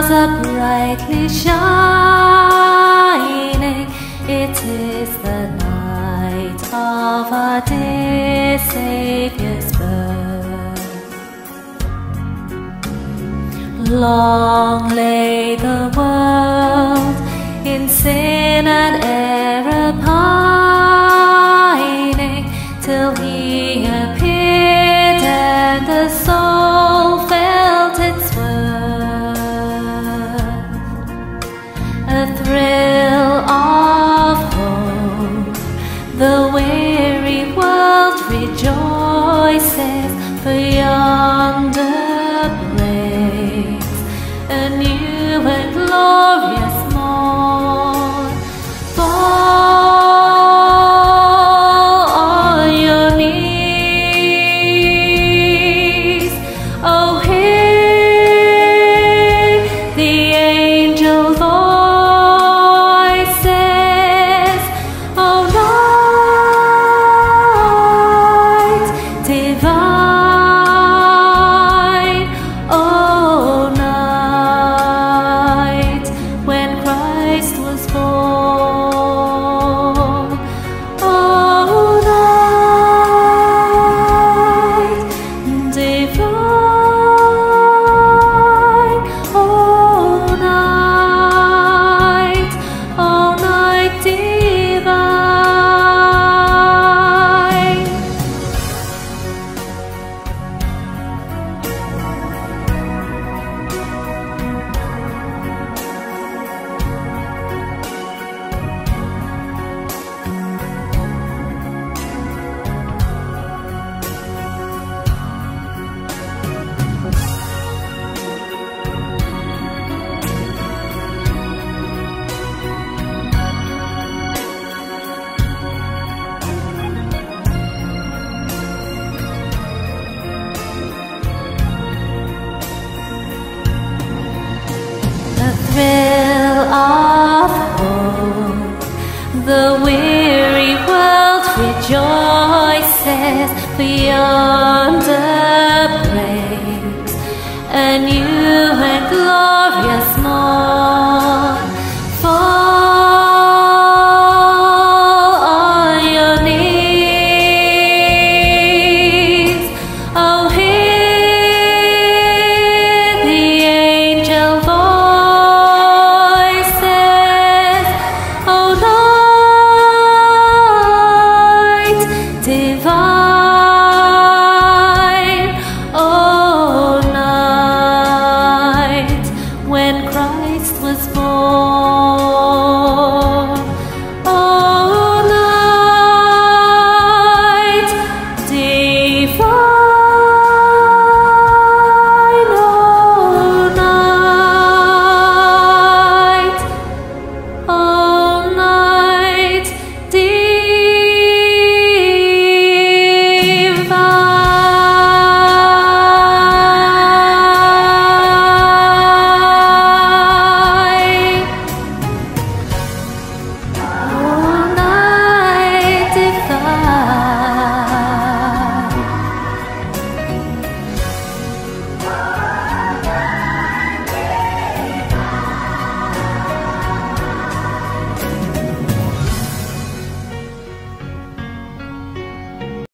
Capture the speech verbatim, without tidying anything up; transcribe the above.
stars are brightly shining. It is the night of our dear Saviour's birth. Long lay the world in sin and error pining, till He appeared and the soul felt its worth. A thrill of hope, the weary world rejoices, for yonder breaks a new and glorious morn. Fall on your knees, oh hear the angel voices, oh night divine, oh night when Christ was born, oh night divine, oh night, oh night divine. The thrill of hope, the weary world rejoices, for yonder breaks a new and glorious morn.